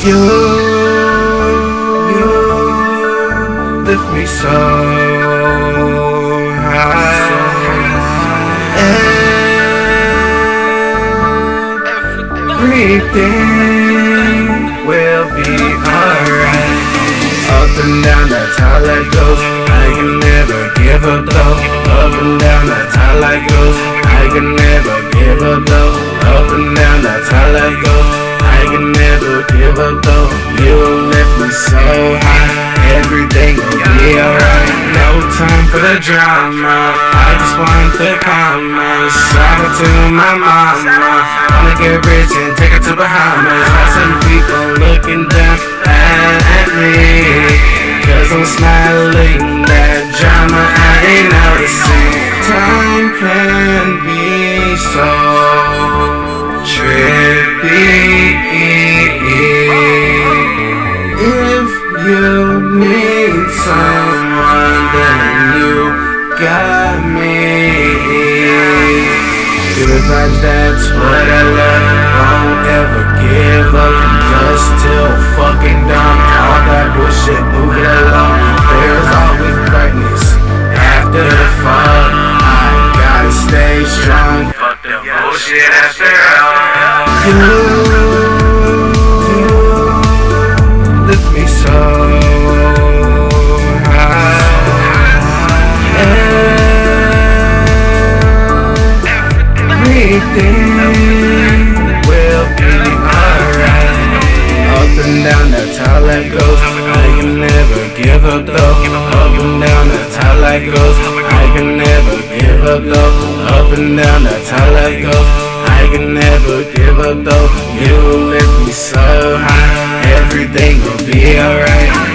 You lift me so high. Everything will be alright. Up and down, that's how life goes. I can never give up though. Up and down, that's how life goes. I can never give up though. Up and down, that's how life goes. I can never give up though. You lift me so high. Everything will be alright. No time for the drama. I just want the karma. Shout out to my mama. Wanna get rich and take her to Bahamas. Got some people looking down at me, cause I'm smiling. That drama I ain't noticing. Time can be so trippy. If you need someone, then you got me. Good vibes, that's what I love. Won't ever give up, just till fucking done. All that bullshit, move it along. There's always brightness after the fall. I gotta stay strong. Fuck the bullshit after all. You lift me so high. Everything will be alright. Up and down, that's how life goes. I can never give up though. Up and down, that's how life goes. I can never give up though. Up and down, that's how life goes. I can never give up though. You lift me so high. Everything will be alright.